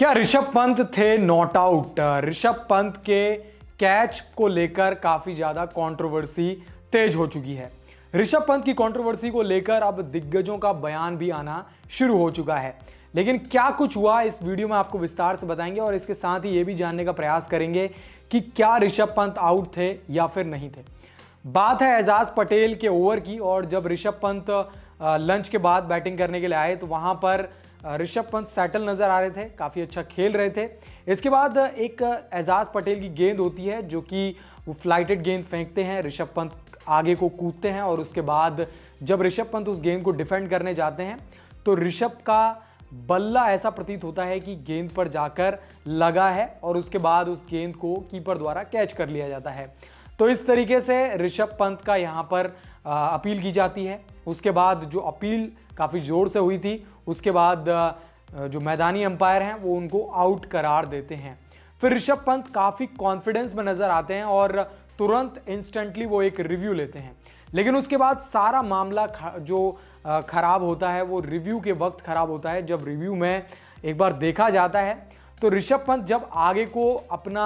क्या ऋषभ पंत थे not out? Rishabh Pant के कैच को लेकर काफी ज्यादा कंट्रोवर्सी तेज हो चुकी है। ऋषभ पंत की कंट्रोवर्सी को लेकर अब दिग्गजों का बयान भी आना शुरू हो चुका है। लेकिन क्या कुछ हुआ इस वीडियो में आपको विस्तार से बताएंगे और इसके साथ ही यह भी जानने का प्रयास करेंगे कि क्या ऋषभ पंत आउट थे या फिर नहीं थे। बात है एजाज पटेल के ओवर की, और जब ऋषभ पंत लंच के बाद बैटिंग करने के लिए आए तो वहां पर ऋषभ पंत सेटल नजर आ रहे थे, काफी अच्छा खेल रहे थे। इसके बाद एक एजाज पटेल की गेंद होती है जो कि वो फ्लाइटेड गेंद फेंकते हैं, ऋषभ पंत आगे को कूदते हैं और उसके बाद जब ऋषभ पंत उस गेंद को डिफेंड करने जाते हैं तो ऋषभ का बल्ला ऐसा प्रतीत होता है कि गेंद पर जाकर लगा है और उसके बाद उस गेंद को कीपर द्वारा कैच कर लिया जाता है। तो इस तरीके से ऋषभ पंत का यहाँ पर अपील की जाती है। उसके बाद जो अपील काफ़ी ज़ोर से हुई थी, उसके बाद जो मैदानी अंपायर हैं वो उनको आउट करार देते हैं। फिर ऋषभ पंत काफ़ी कॉन्फिडेंस में नज़र आते हैं और तुरंत इंस्टेंटली वो एक रिव्यू लेते हैं। लेकिन उसके बाद सारा मामला जो खराब होता है वो रिव्यू के वक्त खराब होता है। जब रिव्यू में एक बार देखा जाता है तो ऋषभ पंत जब आगे को अपना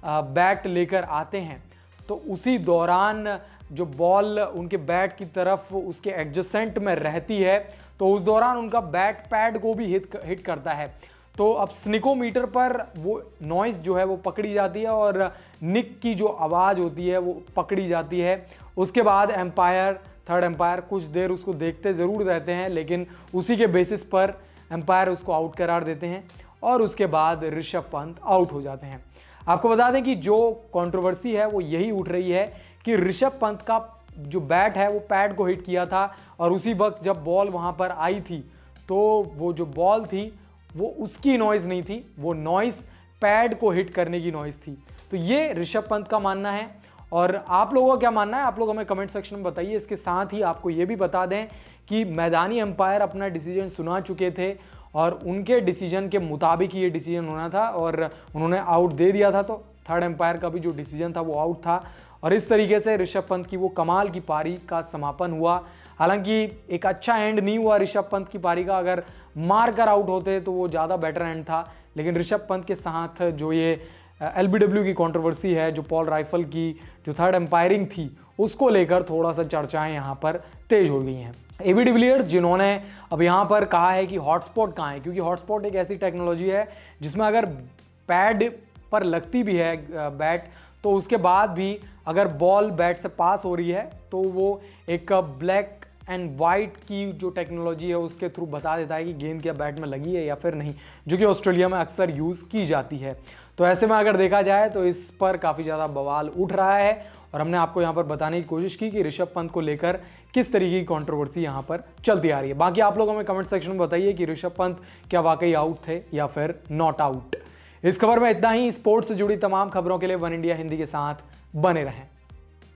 बैट लेकर आते हैं तो उसी दौरान जो बॉल उनके बैट की तरफ उसके एडजेसेंट में रहती है तो उस दौरान उनका बैट पैड को भी हिट करता है। तो अब स्निकोमीटर पर वो नॉइस जो है वो पकड़ी जाती है और निक की जो आवाज़ होती है वो पकड़ी जाती है। उसके बाद एम्पायर, थर्ड एम्पायर कुछ देर उसको देखते ज़रूर रहते हैं, लेकिन उसी के बेसिस पर एम्पायर उसको आउट करार देते हैं और उसके बाद ऋषभ पंत आउट हो जाते हैं। आपको बता दें कि जो कंट्रोवर्सी है वो यही उठ रही है कि ऋषभ पंत का जो बैट है वो पैड को हिट किया था और उसी वक्त जब बॉल वहाँ पर आई थी तो वो जो बॉल थी वो उसकी नॉइज़ नहीं थी, वो नॉइज़ पैड को हिट करने की नॉइज़ थी। तो ये ऋषभ पंत का मानना है और आप लोगों का क्या मानना है आप लोग हमें कमेंट सेक्शन में बताइए। इसके साथ ही आपको ये भी बता दें कि मैदानी अंपायर अपना डिसीजन सुना चुके थे और उनके डिसीजन के मुताबिक ये डिसीजन होना था और उन्होंने आउट दे दिया था। तो थर्ड एम्पायर का भी जो डिसीजन था वो आउट था और इस तरीके से ऋषभ पंत की वो कमाल की पारी का समापन हुआ। हालांकि एक अच्छा एंड नहीं हुआ ऋषभ पंत की पारी का, अगर मार कर आउट होते तो वो ज़्यादा बेटर एंड था। लेकिन ऋषभ पंत के साथ जो ये LBW की कंट्रोवर्सी है, जो पॉल राइफल की जो थर्ड एम्पायरिंग थी उसको लेकर थोड़ा सा चर्चाएं यहाँ पर तेज हो गई हैं। AB डिविलियर्स जिन्होंने अब यहाँ पर कहा है कि हॉटस्पॉट कहाँ है, क्योंकि हॉटस्पॉट एक ऐसी टेक्नोलॉजी है जिसमें अगर पैड पर लगती भी है बैट तो उसके बाद भी अगर बॉल बैट से पास हो रही है तो वो एक ब्लैक एंड वाइट की जो टेक्नोलॉजी है उसके थ्रू बता देता है कि गेंद क्या बैट में लगी है या फिर नहीं, जो कि ऑस्ट्रेलिया में अक्सर यूज़ की जाती है। तो ऐसे में अगर देखा जाए तो इस पर काफ़ी ज़्यादा बवाल उठ रहा है और हमने आपको यहाँ पर बताने की कोशिश की कि ऋषभ पंत को लेकर किस तरीके की कंट्रोवर्सी यहाँ पर चलती आ रही है। बाकी आप लोग हमें कमेंट सेक्शन में बताइए कि ऋषभ पंत क्या वाकई आउट थे या फिर नॉट आउट। इस खबर में इतना ही। स्पोर्ट्स से जुड़ी तमाम खबरों के लिए वन इंडिया हिंदी के साथ बने रहें।